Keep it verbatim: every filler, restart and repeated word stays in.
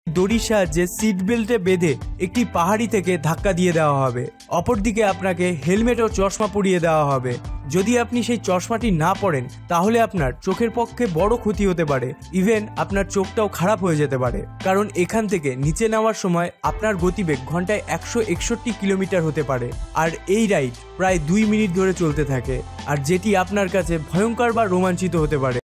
দড়ির সাহায্যে সিট বেল্টে বেঁধে একটি পাহাড়ি থেকে ধাক্কা দিয়ে দেওয়া হবে। অপরদিকে আপনাকে হেলমেট ও চশমা পরিয়ে দেওয়া হবে। যদি আপনি সেই চশমাটি না পরেন তাহলে আপনার চোখের পক্ষে বড় ক্ষতি হতে পারে, ইভেন আপনার চোখটাও খারাপ হয়ে যেতে পারে। কারণ এখান থেকে নিচে নামার সময় আপনার গতিবেগ ঘন্টায় একশো একষট্টি কিলোমিটার হতে পারে। আর এই রাইড প্রায় দুই মিনিট ধরে চলতে থাকে, আর যেটি আপনার কাছে ভয়ঙ্কর বা রোমাঞ্চিত হতে পারে।